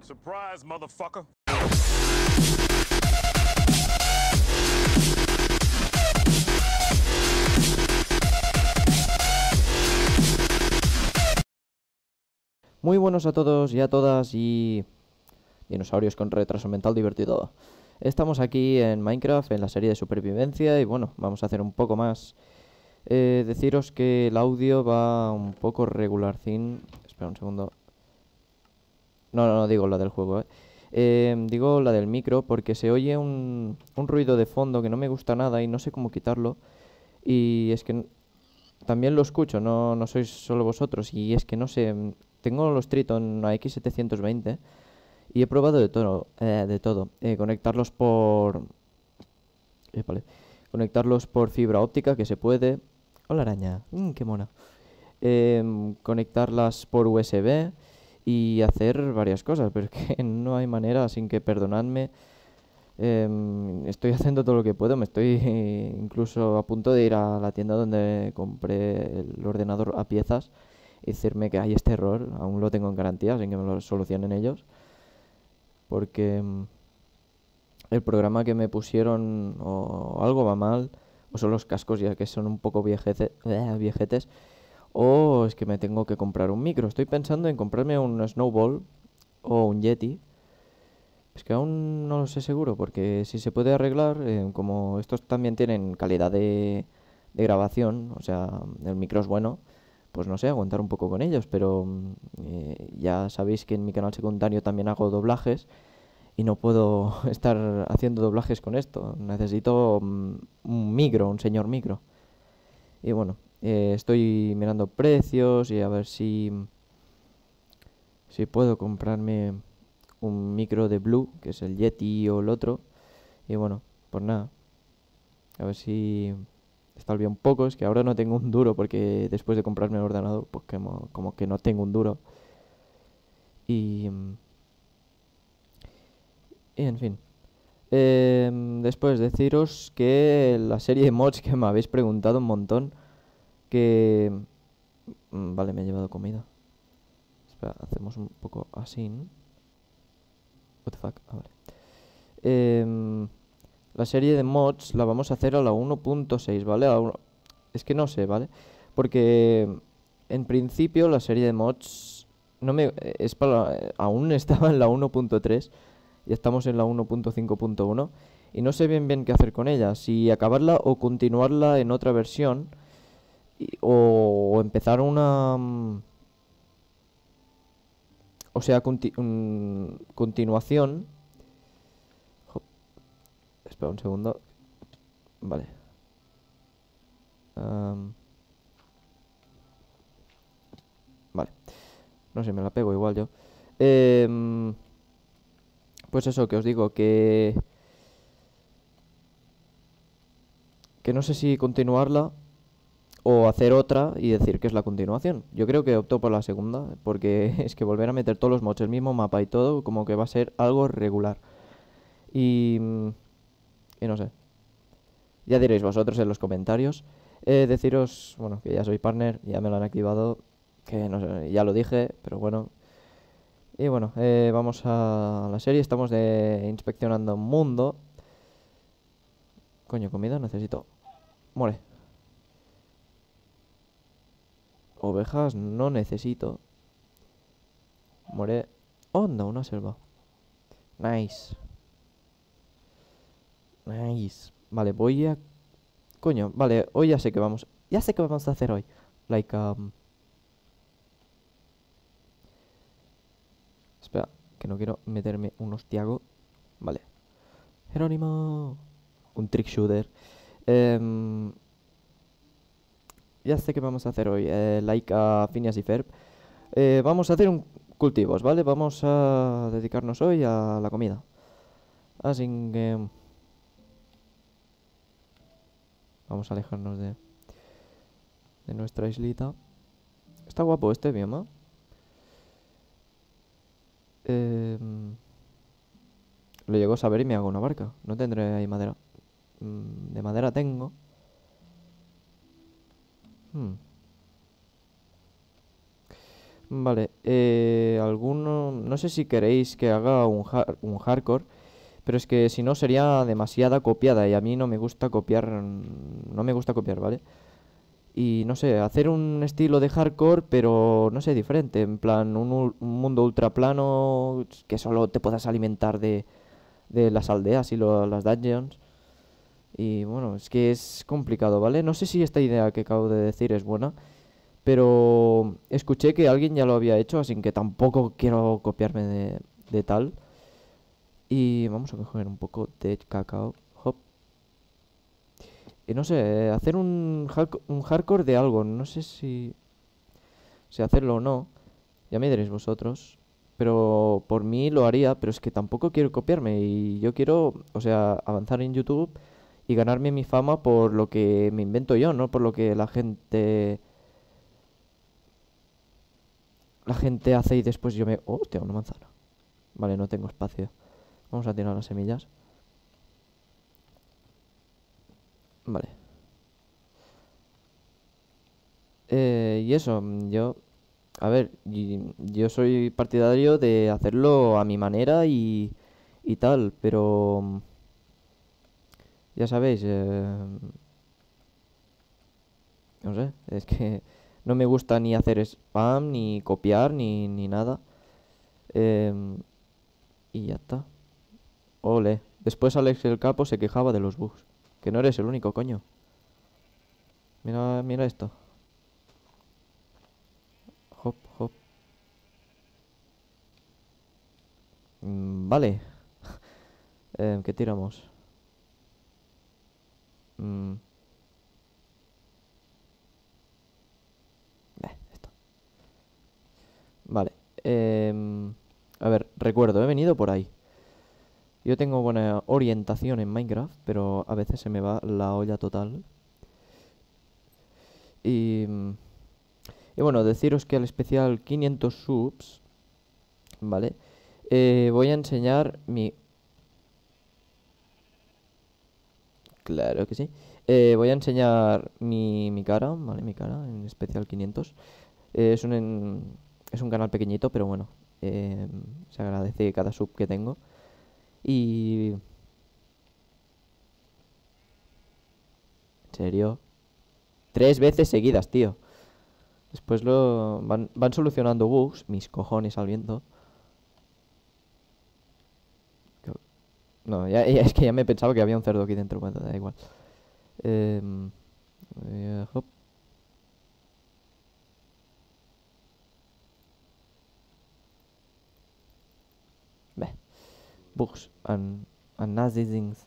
Surprise, motherfucker. Muy buenos a todos y a todas y dinosaurios con retraso mental divertido. Estamos aquí en Minecraft, en la serie de supervivencia y bueno, vamos a hacer un poco más. Deciros que el audio va un poco regularcín. Espera un segundo. No, digo la del juego, digo la del micro porque se oye un ruido de fondo que no me gusta nada y no sé cómo quitarlo. Y es que también lo escucho, no sois solo vosotros. Y es que no sé, tengo los Triton AX720 y he probado de todo, conectarlos por... vale. Conectarlos por fibra óptica, que se puede. Hola araña, qué mona. Conectarlas por USB y hacer varias cosas, pero es que no hay manera, sin que perdonadme. Estoy haciendo todo lo que puedo, me estoy incluso a punto de ir a la tienda donde compré el ordenador a piezas y decirme que hay este error, aún lo tengo en garantía, sin que me lo solucionen ellos, porque el programa que me pusieron o algo va mal, o son los cascos ya que son un poco viejetes, o es que me tengo que comprar un micro. Estoy pensando en comprarme un Snowball o un Yeti. Es que aún no lo sé seguro, porque si se puede arreglar, como estos también tienen calidad de grabación, o sea, el micro es bueno, pues no sé, aguantar un poco con ellos, pero ya sabéis que en mi canal secundario también hago doblajes y no puedo estar haciendo doblajes con esto. Necesito un micro, un señor micro. Y bueno, estoy mirando precios y a ver si puedo comprarme un micro de Blue, que es el Yeti o el otro. Y bueno, pues nada, a ver si estalvía un poco. Es que ahora no tengo un duro porque después de comprarme el ordenador, pues como que no tengo un duro. Y, y en fin. Después deciros que la serie de mods que me habéis preguntado un montón, que... vale, me he llevado comida. Espera, hacemos un poco así, ¿no? What the fuck, vale. Em, la serie de mods la vamos a hacer a la 1.6, ¿vale? Es que no sé, ¿vale? Porque en principio la serie de mods no me es para aún estaba en la 1.3 y estamos en la 1.5.1 y no sé bien qué hacer con ella, si acabarla o continuarla en otra versión o empezar una o sea, continuación. Jo, espera un segundo. Vale. Am, vale. No sé, me la pego igual yo. Em, pues eso, que os digo, que no sé si continuarla o hacer otra y decir que es la continuación. Yo creo que opto por la segunda, porque es que volver a meter todos los mods, el mismo mapa y todo, como que va a ser algo regular. Y, y no sé. Ya diréis vosotros en los comentarios. Deciros, bueno, que ya soy partner, ya me lo han activado, que no sé, ya lo dije, pero bueno. Y bueno, vamos a la serie, estamos inspeccionando mundo. Coño, comida necesito. More. Ovejas no necesito. More. Onda, una selva. Nice. Nice. Vale, voy a... Coño, vale, hoy ya sé que vamos... Ya sé qué vamos a hacer hoy. Like, espera, que no quiero meterme un hostiago. Vale. Jerónimo. Un trick shooter. Em, ya sé qué vamos a hacer hoy. Like a Phineas y Ferb. Vamos a hacer un cultivos, ¿vale? Vamos a dedicarnos hoy a la comida. Así que... Vamos a alejarnos de nuestra islita. Está guapo este bioma. Em, lo llego a saber y me hago una barca. No tendré ahí madera. De madera tengo. Hmm. Vale, alguno... No sé si queréis que haga un hardcore, pero es que si no sería demasiada copiada y a mí no me gusta copiar, no me gusta copiar, ¿vale? Y no sé, hacer un estilo de hardcore, pero no sé, diferente, en plan un mundo ultra plano que solo te puedas alimentar de las aldeas y las dungeons. Y bueno, es que es complicado, ¿vale? No sé si esta idea que acabo de decir es buena, pero escuché que alguien ya lo había hecho, así que tampoco quiero copiarme de tal. Y vamos a coger un poco de cacao. Hop. Y no sé, hacer un hardcore de algo. No sé si hacerlo o no. Ya me diréis vosotros. Pero por mí lo haría, pero es que tampoco quiero copiarme. Y yo quiero, o sea, avanzar en YouTube y ganarme mi fama por lo que me invento yo, no por lo que la gente hace y después yo me... Oh, tengo una manzana. Vale, no tengo espacio. Vamos a tirar las semillas. Vale. Y eso, yo... A ver, yo soy partidario de hacerlo a mi manera y tal, pero... Ya sabéis, no sé, es que no me gusta ni hacer spam, ni copiar, ni nada. Em, y ya está. Ole. Después Alex el Capo se quejaba de los bugs. Que no eres el único, coño. Mira, mira esto. Hop, hop. Vale. ¿Qué tiramos? Mm, esto. Vale. A ver, recuerdo, he venido por ahí. Yo tengo buena orientación en Minecraft, pero a veces se me va la olla total. Y, y bueno, deciros que al especial 500 subs, ¿vale? Voy a enseñar mi... Claro que sí. Voy a enseñar mi cara, ¿vale? Mi cara en especial 500. Es un canal pequeñito, pero bueno, eh, se agradece cada sub que tengo. Y... En serio. 3 veces seguidas, tío. Después van solucionando bugs, mis cojones al viento. Que- No, es que ya me pensaba que había un cerdo aquí dentro, bueno, da igual. Em, hop, beh, bugs and nasty things.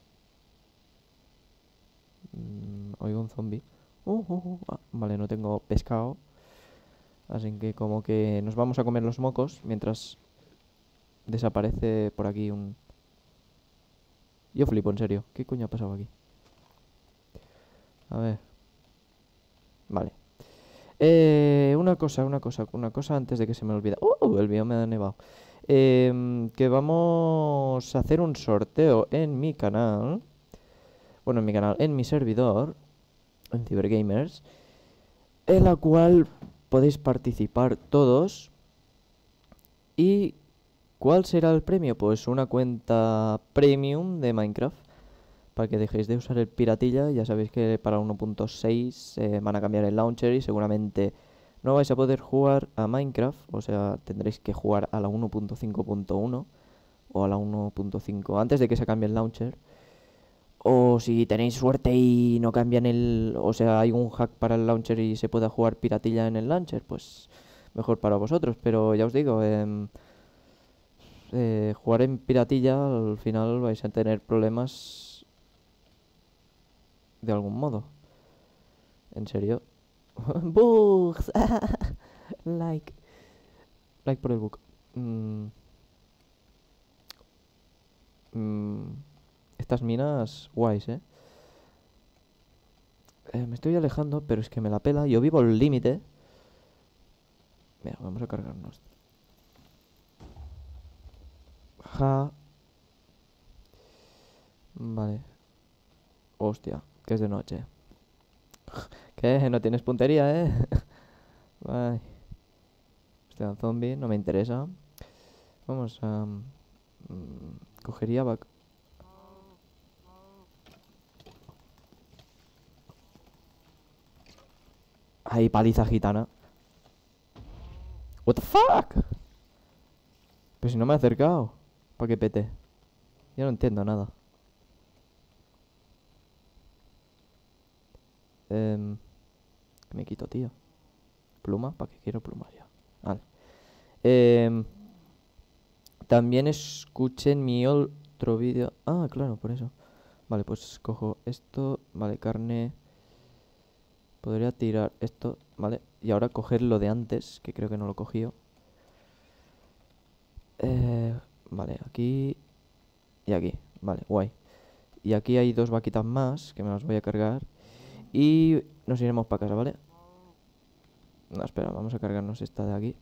Oigo un zombie. Vale, no tengo pescado. Así que como que nos vamos a comer los mocos mientras desaparece por aquí un... Yo flipo, en serio. ¿Qué coño ha pasado aquí? A ver. Vale. Una cosa antes de que se me olvide. El bioma me ha nevado. Que vamos a hacer un sorteo en mi canal. Bueno, en mi canal, en mi servidor, en Cybergamers, en la cual podéis participar todos. ¿Y cuál será el premio? Pues una cuenta premium de Minecraft. Para que dejéis de usar el piratilla, ya sabéis que para 1.6 van a cambiar el launcher y seguramente no vais a poder jugar a Minecraft, o sea, tendréis que jugar a la 1.5.1 o a la 1.5 antes de que se cambie el launcher. O si tenéis suerte y no cambian o sea, hay un hack para el launcher y se pueda jugar piratilla en el launcher, pues mejor para vosotros. Pero ya os digo, jugar en piratilla al final vais a tener problemas de algún modo. ¿En serio? Bugs. Like. Like por el bug. Mm, mm, estas minas guays, ¿eh? Me estoy alejando, pero es que me la pela. Yo vivo al límite. Mira, vamos a cargarnos. Ja. Vale. Hostia, que es de noche. ¿Qué? ¿No tienes puntería, eh? Ay. Este zombie, no me interesa. Vamos a... cogería... Ahí, paliza gitana. What the fuck? Pero si no me he acercado. ¿Para qué pete? Yo no entiendo nada. ¿Qué me quito, tío? ¿Pluma? ¿Para qué quiero plumas ya? Vale. También escuché en mi otro vídeo. Ah, claro, por eso. Vale, pues cojo esto. Vale, carne. Podría tirar esto, ¿vale? Y ahora coger lo de antes, que creo que no lo cogí. Vale, aquí y aquí. Vale, guay. Y aquí hay dos vaquitas más, que me las voy a cargar. Y nos iremos para casa, ¿vale? No, espera, vamos a cargarnos esta de aquí.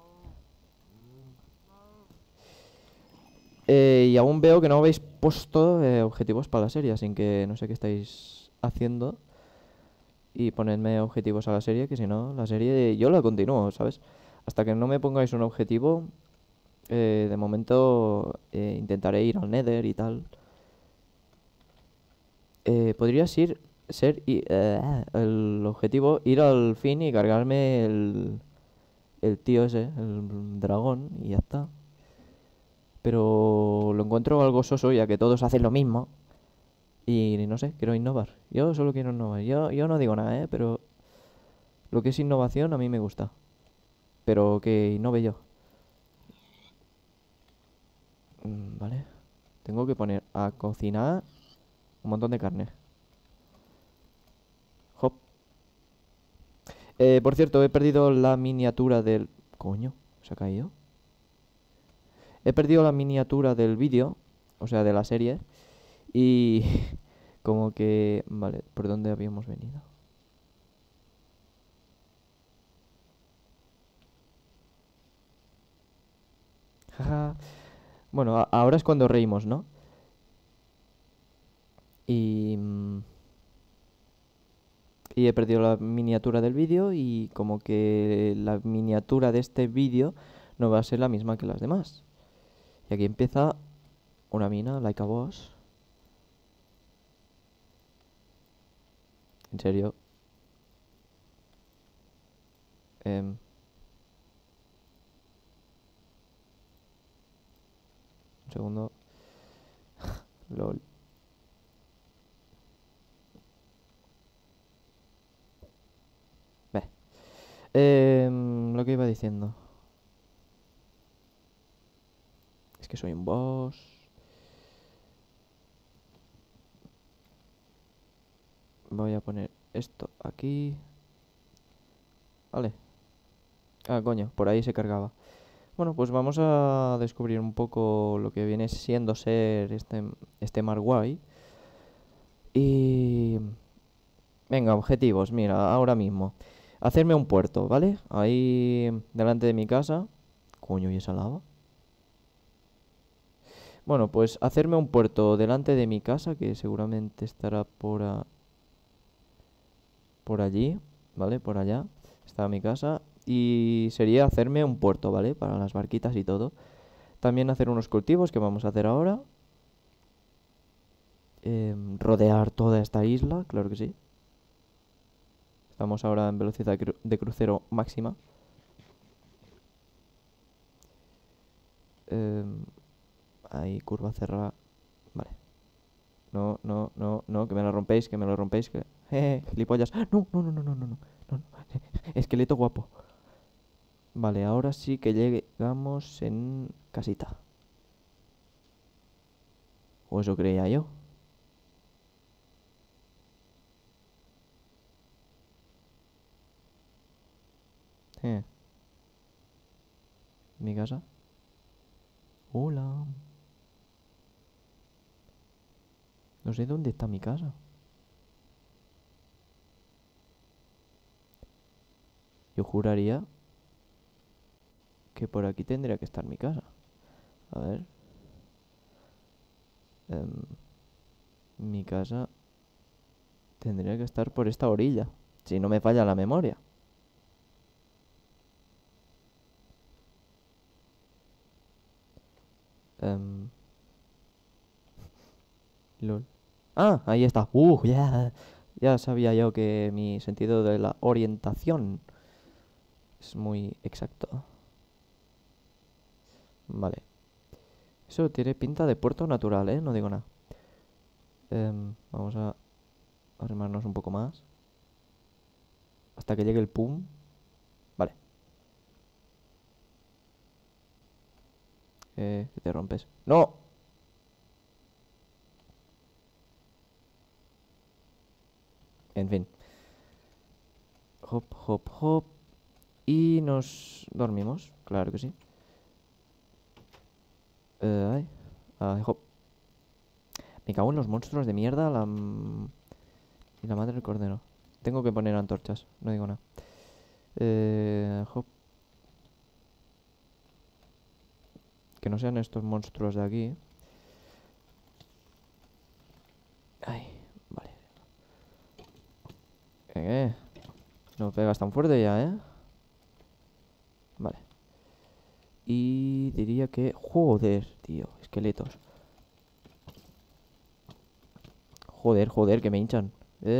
Y aún veo que no habéis puesto objetivos para la serie, así que no sé qué estáis haciendo. Y ponedme objetivos a la serie, que si no, la serie yo la continúo, ¿sabes? Hasta que no me pongáis un objetivo, de momento intentaré ir al Nether y tal. Podrías ser el objetivo, ir al fin y cargarme el tío ese, el dragón, y ya está. Pero lo encuentro algo soso, ya que todos hacen lo mismo. Y no sé, quiero innovar. Yo solo quiero innovar. Yo no digo nada, ¿eh? Pero lo que es innovación a mí me gusta. Pero que innove yo. Vale. Tengo que poner a cocinar un montón de carne. Hop. Por cierto, he perdido la miniatura del... Coño, ¿se ha caído? He perdido la miniatura del vídeo, o sea, de la serie. Y como que... Vale, ¿por dónde habíamos venido? Jaja. Bueno, ahora es cuando reímos, ¿no? Y... y he perdido la miniatura del vídeo y como que la miniatura de este vídeo no va a ser la misma que las demás. Y aquí empieza una mina, like a boss. En serio. Em, un segundo. LOL. Ve. Lo que iba diciendo. Es que soy un boss. Voy a poner esto aquí. Vale. Ah, coño, por ahí se cargaba. Bueno, pues vamos a descubrir un poco lo que viene siendo ser este mar guay. Y... Venga, objetivos, mira, ahora mismo. Hacerme un puerto, ¿vale? Ahí delante de mi casa. Coño, ¿y esa lava? Bueno, pues hacerme un puerto delante de mi casa, que seguramente estará por allí, ¿vale? Por allá está mi casa. Y sería hacerme un puerto, ¿vale? Para las barquitas y todo. También hacer unos cultivos que vamos a hacer ahora. Rodear toda esta isla, claro que sí. Estamos ahora en velocidad de crucero máxima. Em, Ahí, curva cerrada. Vale. No, no, no, no, que me lo rompéis, que me lo rompéis, que... Jeje, gilipollas. No, no, no, no, no, no, no, no, no. Esqueleto guapo. Vale, ahora sí que llegamos en casita. O eso creía yo. Eh, mi casa. Hola. No sé dónde está mi casa. Yo juraría que por aquí tendría que estar mi casa. A ver. Mi casa tendría que estar por esta orilla. Si no me falla la memoria. Em, lol. Ah, ahí está. Ya. Ya sabía yo que mi sentido de la orientación es muy exacto. Vale. Eso tiene pinta de puerto natural, ¿eh? No digo nada. Vamos a arrimarnos un poco más. Hasta que llegue el pum. Vale. Que te rompes. ¡No! En fin. Hop, hop, hop. Y nos dormimos. Claro que sí. Ay. Ay, hop. Me cago en los monstruos de mierda. Y la madre del cordero. Tengo que poner antorchas. No digo nada. Hop. Que no sean estos monstruos de aquí. Ay, vale. Eh. No pegas tan fuerte ya, ¿eh? Vale. Y diría que... Joder, tío. Esqueletos. Joder, joder, que me hinchan.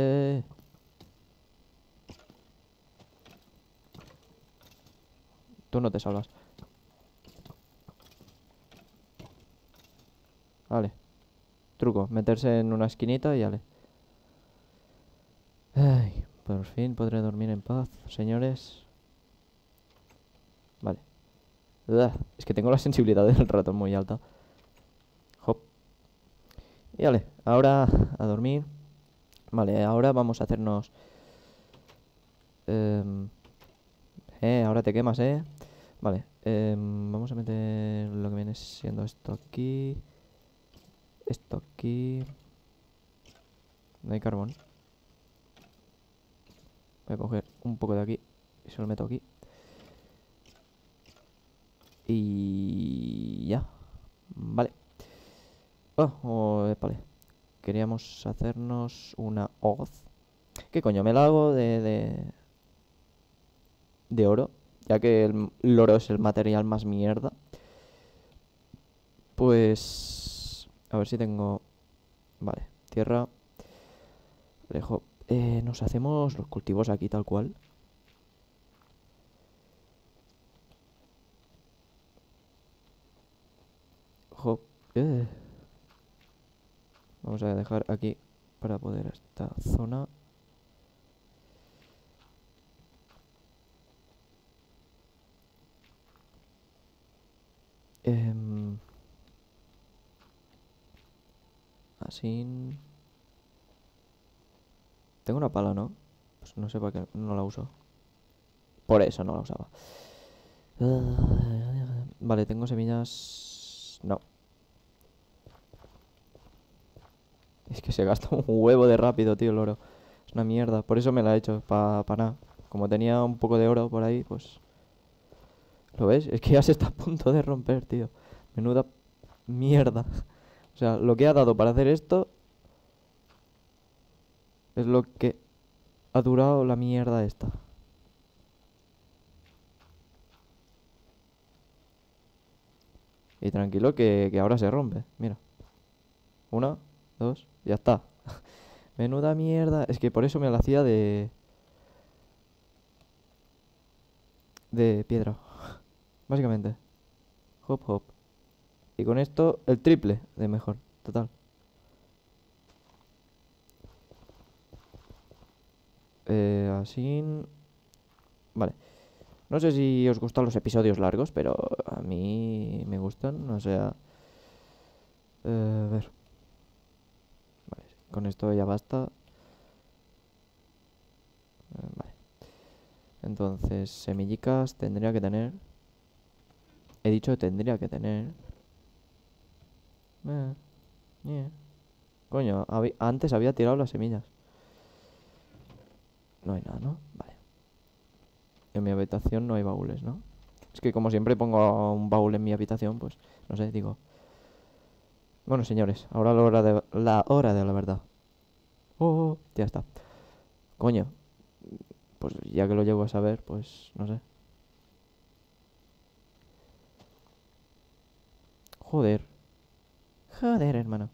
Tú no te salvas. Vale. Truco. Meterse en una esquinita y vale. Ay, por fin podré dormir en paz, señores. Vale. Es que tengo la sensibilidad del ratón muy alta. Hop. Y vale, ahora a dormir. Vale, ahora vamos a hacernos... em, ahora te quemas, Vale, vamos a meter lo que viene siendo esto aquí. Esto aquí. No hay carbón. Voy a coger un poco de aquí y se lo meto aquí. Y ya. Vale. Vale. Queríamos hacernos una hoz. ¿Qué coño? Me la hago de oro. Ya que el oro es el material más mierda. Pues... A ver si tengo... Vale. Tierra. Dejo. Nos hacemos los cultivos aquí tal cual. Hop. Vamos a dejar aquí para poder esta zona. Em, así. Tengo una pala, ¿no? Pues no sé para qué no la uso. Por eso no la usaba. Vale, tengo semillas. No. Es que se gasta un huevo de rápido, tío, el oro. Es una mierda. Por eso me la he hecho. Para nada. Como tenía un poco de oro por ahí, pues... ¿Lo ves? Es que ya se está a punto de romper, tío. Menuda mierda. O sea, lo que ha dado para hacer esto es lo que ha durado la mierda esta. Y tranquilo que ahora se rompe. Mira. Una, dos, ya está. Menuda mierda. Es que por eso me la hacía de piedra. Básicamente. Hop, hop. Y con esto el triple de mejor. Total. Así. Vale. No sé si os gustan los episodios largos, pero a mí me gustan. O sea... a ver. Vale. Con esto ya basta. Vale. Entonces, semillicas tendría que tener. He dicho tendría que tener. Eh, yeah. Coño, antes había tirado las semillas. No hay nada, ¿no? Vale. En mi habitación no hay baúles, ¿no? Es que como siempre pongo un baúl en mi habitación, pues no sé, digo. Bueno, señores, ahora la hora de la verdad. Ya está. Coño, pues ya que lo llego a saber, pues no sé. Joder. Joder, hermano.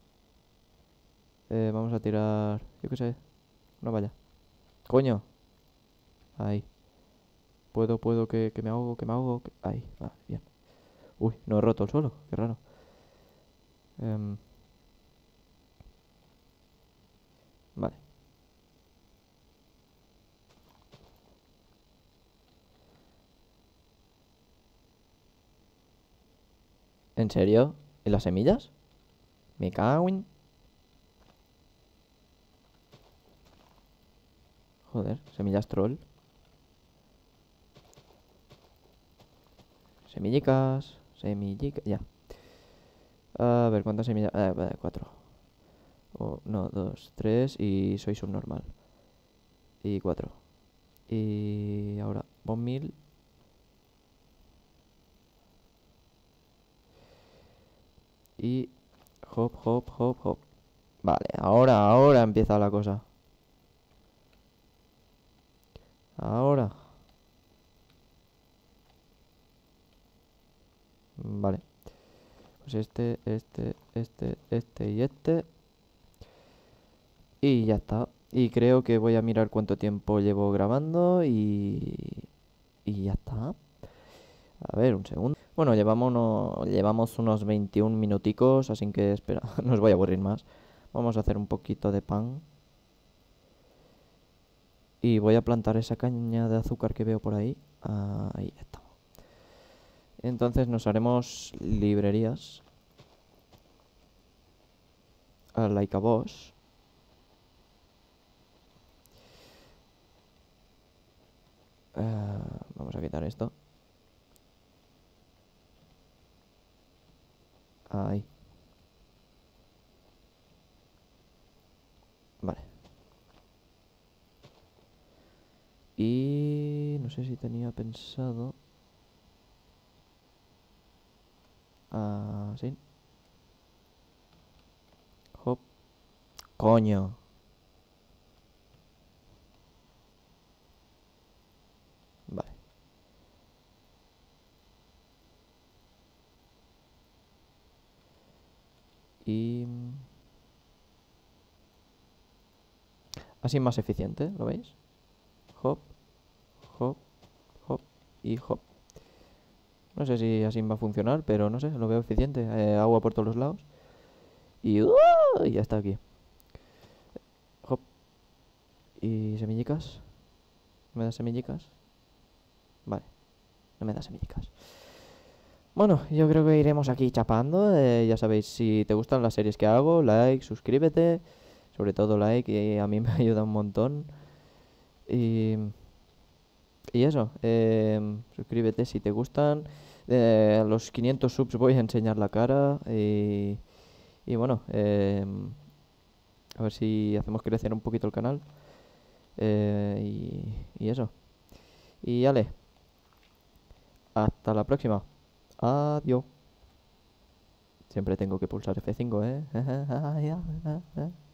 Vamos a tirar, yo qué sé, una valla. Coño. Ahí. Puedo, que me ahogo, que me ahogo. Ahí, va, bien. Uy, no he roto el suelo, qué raro. Em, vale. ¿En serio? ¿Y las semillas? Me cago en... Joder, semillas troll. Semillicas. Semillicas. Ya. A ver, ¿cuántas semillas? Vale, cuatro. No, dos, tres y soy subnormal. Y cuatro. Y ahora, pon 1000. Y hop, hop, hop, hop. Vale, ahora empieza la cosa. Ahora. Vale. Pues este y este. Y ya está. Y creo que voy a mirar cuánto tiempo llevo grabando y ya está. A ver, un segundo. Bueno, llevamos unos 21 minuticos, así que espera, no os voy a aburrir más. Vamos a hacer un poquito de pan. Y voy a plantar esa caña de azúcar que veo por ahí. Ahí está. Entonces nos haremos librerías. Like a boss. Vamos a quitar esto. Ahí. Vale. Y no sé si tenía pensado... sí. Hop. Coño. Vale. Y... así más eficiente, ¿lo veis? Hop, hop, hop y hop. No sé si así va a funcionar, pero no sé, lo veo eficiente. Agua por todos los lados. Y, y ya está aquí. Hop. Y semillicas. ¿Me das semillicas? Vale, no me das semillicas. Bueno, yo creo que iremos aquí chapando. Ya sabéis, si te gustan las series que hago, like, suscríbete. Sobre todo like, y a mí me ayuda un montón. Y, y eso, suscríbete si te gustan. A los 500 subs voy a enseñar la cara. Y bueno, a ver si hacemos crecer un poquito el canal. Y eso. Y ale, hasta la próxima. Adiós. Siempre tengo que pulsar F5, ¿eh?